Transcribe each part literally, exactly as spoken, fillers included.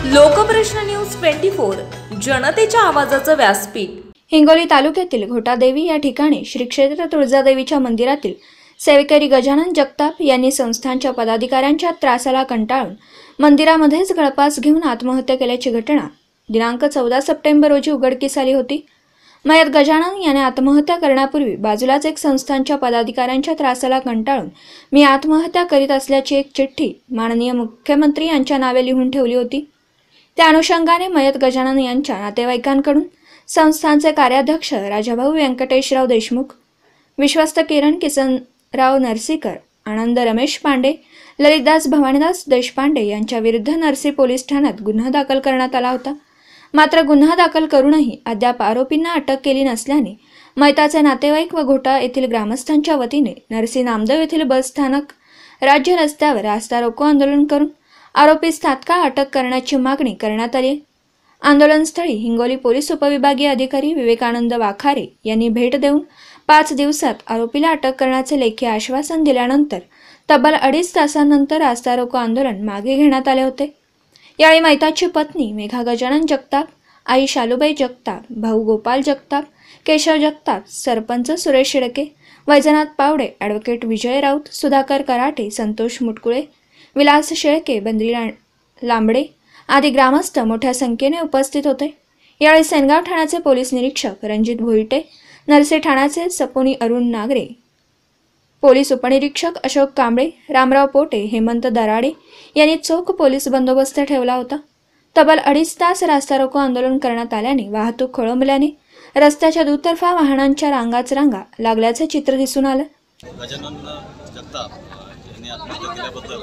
Lokprashna news twenty four जनतेच्या आवाजाचं व्यासपीठ। हिंगोली तालुक्यातील घोटादेवी या ठिकाणी श्री क्षेत्र तुळजादेवीच्या मंदिरातील सेवेकरी गजानन जगताप यांनी संस्थांच्या पदाधिकाऱ्यांच्या त्रासाला कंटाळून मंदिरामध्येच गळफास घेऊन आत्महत्या केल्याची घटना दिनांक चौदा सप्टेंबर रोजी उघडकीस आली होती। मयत गजानन याने आत्महत्या करण्यापूर्वी बाजूलाच एक संस्थांच्या पदाधिकाऱ्यांच्या त्रासाला कंटाळून मी आत्महत्या करीत असल्याची एक चिठ्ठी माननीय मुख्यमंत्री यांच्या नावे लिहून ठेवली होती। त्या अनुषंगाने मयत गजानन यांच्या नातेवाईकांकडून संस्थांचे कार्याध्यक्ष राजाभाऊ व्यंकटेशराव देशमुख, विश्वस्त किरण किसनराव नरसीकर, आनंद रमेश पांडे, ललितदास भवानीदास देशपांडे यांच्या विरुद्ध नरसी पोलीस ठाण्यात गुन्हा दाखल करण्यात आला होता। मात्र गुन्हा दाखल करूनही अद्याप आरोपींना अटक केली नसल्याने मयताचे नातेवाईक व घोटा येथील ग्रामस्थांच्या वतीने नरसी नामदेव येथील बस स्थानक राज्य रस्त्यावर रास्ता रोको आंदोलन करून आरोपीस तात्काळ अटक करण्याची मागणी करण्यात आली। आंदोलनस्थळी हिंगोली पोलीस उपविभागीय अधिकारी विवेकानंद वाखारे यांनी भेट देऊन पाच दिवसात आरोपीला अटक करण्याचे लेखी आश्वासन दिल्यानंतर तब्बल अडीच तासांनंतर रास्ता रोको आंदोलन मागे घेण्यात आले होते। यावेळी मयताची पत्नी मेघा गजानन जगताप, आई शालूबाई जगताप, भाऊ गोपाल जगताप, केशव जगताप, सरपंच सुरेश शेळके, वैजनाथ पावडे, ॲडव्होकेट विजय राऊत, सुधाकर कराटे, संतोष मुटकुळे, विलास शेळके, बंद्री लांबडे आदी ग्रामस्थ मोठ्या संख्येने उपस्थित होते। यावेळी सेनगाव ठाण्याचे पोलीस निरीक्षक रणजित भोईटे, नरसी ठाण्याचे सपोनी अरुण नागरे, पोलीस उपनिरीक्षक अशोक कांबळे, रामराव पोटे, हेमंत दराडे यांनी चोख पोलीस बंदोबस्त ठेवला होता। तब्बल अडीच तास रास्ता रोको आंदोलन करण्यात आल्याने वाहतूक खोळंबल्याने रस्त्याच्या दुतर्फा वाहनांच्या रांगाच रांगा लागल्याचे चित्र दिसून आलं। गजानन जगताप यांनी आत्महत्या केल्याबद्दल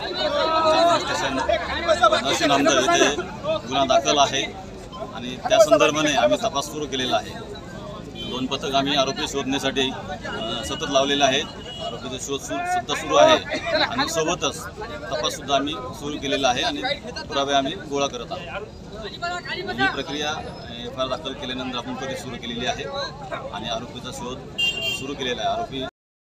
नरसी नामदेव येथे गुन्हा दाखल आहे आणि त्या संदर्भाने आम्ही तपास सुरू केलेला आहे। दोन पथक आम्ही आरोपी शोधण्यासाठी सतत लावलेले आहेत। आरोपीचा शोध सुद्धा सुरू आहे आणि सोबतच तपास सुद्धा आम्ही सुरू केलेला आहे आणि पुरावे आम्ही गोळा करत आहोत। ही प्रक्रिया एफ आय आर दाखल केल्यानंतर आपण कधी सुरू केलेली आहे आणि आरोपीचा शोध सुरू केलेला आहे। आरोपी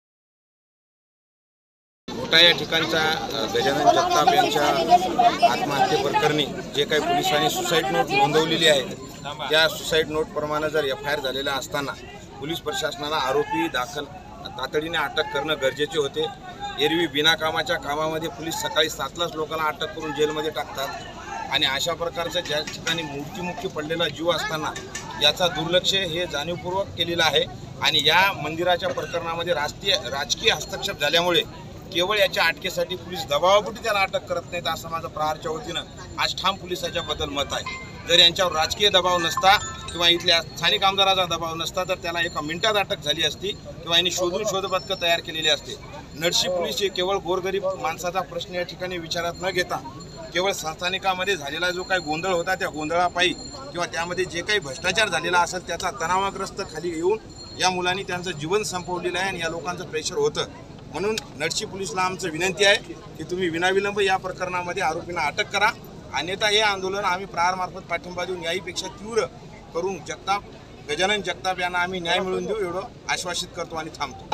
घोटा या ठिकाणचा गजानन जगताप यांच्या आत्महत्येप्रकरणी जे काही पोलिसांनी सुसाईड नोट नोंदवलेली आहे त्या सुसाईड नोटप्रमाणे जर एफ आय आर झालेला असताना पोलीस प्रशासनाला आरोपी दाखल तातडीने अटक करणं गरजेचे होते। एरवी बिनाकामाच्या कामामध्ये पोलीस सकाळी सातलाच लोकांना अटक करून जेलमध्ये टाकतात आणि अशा प्रकारचं ज्या ठिकाणी मृत्युमुखी पडलेला जीव असताना याचा दुर्लक्ष हे जाणीवपूर्वक केलेलं आहे आणि या मंदिराच्या प्रकरणामध्ये राष्ट्रीय राजकीय हस्तक्षेप झाल्यामुळे केवळ याच्या अटकेसाठी पोलीस दबावापोटी त्याला अटक करत नाहीत असं माझं प्रहारच्या वतीनं आज ठाम पोलिसाच्या बद्दल मत आहे। जर यांच्यावर राजकीय दबाव नसता किंवा इथल्या स्थानिक आमदाराचा दबाव नसता तर त्याला एका मिनिटात अटक झाली असती किंवा यांनी शोधून शोधपथकं तयार केलेली असते। नरसी पोलीस हे केवळ गोरगरीब माणसाचा प्रश्न या ठिकाणी विचारात न घेता केवळ संस्थानिकामध्ये झालेला जो काही गोंधळ होता त्या गोंधळापायी किंवा त्यामध्ये जे काही भ्रष्टाचार झालेला असेल त्याचा तणावाग्रस्त खाली येऊन या मुलांनी त्यांचं जीवन संपवलेलं आहे आणि या लोकांचं प्रेशर होतं। म्हणून नरसी पोलीसला आमचं विनंती आहे की तुम्ही विनाविलंब या प्रकरणामध्ये आरोपींना अटक करा, अन्यथा हे आंदोलन आम्ही प्रहारमार्फत पाठिंबा देऊन याहीपेक्षा तीव्र करून जगताप गजानन जगताप यांना आम्ही न्याय मिळवून देऊ एवढं आश्वासित करतो आणि थांबतो।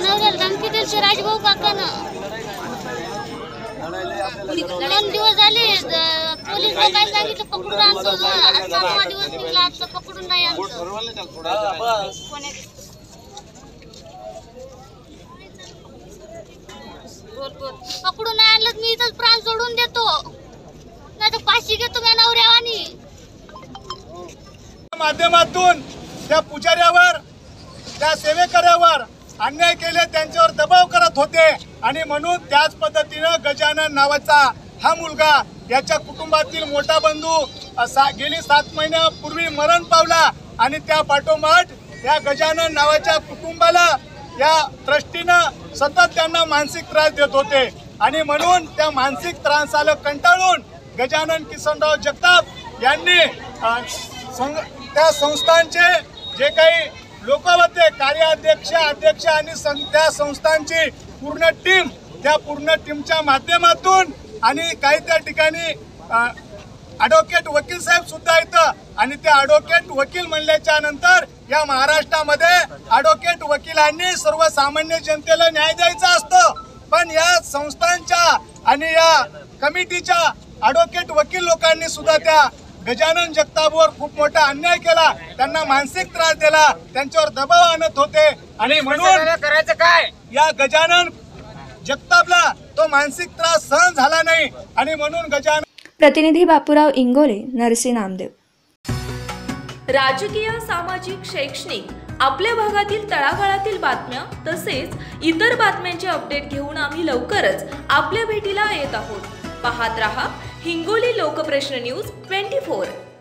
दोन दिवस झाले पोलीस लोकांनी सांगितलं पकडून आणतो, पकडून नाही पकडून नाही आणलं मी इथंच प्राण सोडून देतो, नाही तर फाशी घेतो मी नवऱ्यावानी। माध्यमातून त्या पुजाऱ्यावर त्या सेवेकऱ्यावर अन्याय केले, त्यांच्यावर दबाव करत होते आणि म्हणून त्याच पद्धतीनं गजानन नावाचा हा मुलगा याच्या कुटुंबातील मोठा बंधू गेली सात महिन्यापूर्वी मरण पावला आणि त्या पाठोपाठ या गजानन नावाच्या कुटुंबाला या ट्रस्टीनं सतत त्यांना मानसिक त्रास देत होते आणि म्हणून त्या मानसिक त्रासाला कंटाळून गजानन किसनराव जगताप यांनी त्या संस्थांचे जे काही लोक होते कार्याध्यक्ष अध्यक्ष आणि त्या संस्थांची पूर्ण टीम त्या पूर्ण टीमच्या माध्यमातून आणि काही त्या ठिकाणी ॲडव्होकेट वकील साहेब सुद्धा इथं आणि त्या ॲडव्होकेट वकील म्हणल्याच्या नंतर या महाराष्ट्रामध्ये ॲडव्होकेट वकिलांनी सर्वसामान्य जनतेला न्याय द्यायचा असतो, पण या संस्थांच्या आणि या कमिटीच्या ॲडव्होकेट वकील लोकांनी सुद्धा त्या गजानन जगतापवर खूप मोठा अन्याय केला, त्यांना मानसिक त्रास दिला, त्यांच्यावर दबाव आणत होते आणि म्हणून करायचं काय या गजानन जगतापला तो मानसिक त्रास सहन झाला नाही आणि म्हणून गजानन. प्रतिनिधी बापूराव इंगोले, नरसी नामदेव. राजकीय, सामाजिक, शैक्षणिक आपल्या भागातील तळागाळातील बातम्या तसेच इतर बातम्यांचे अपडेट घेऊन आम्ही लवकरच आपल्या भेटीला येत आहोत. पाहत रहा Hingoli Lokprashna news twenty four.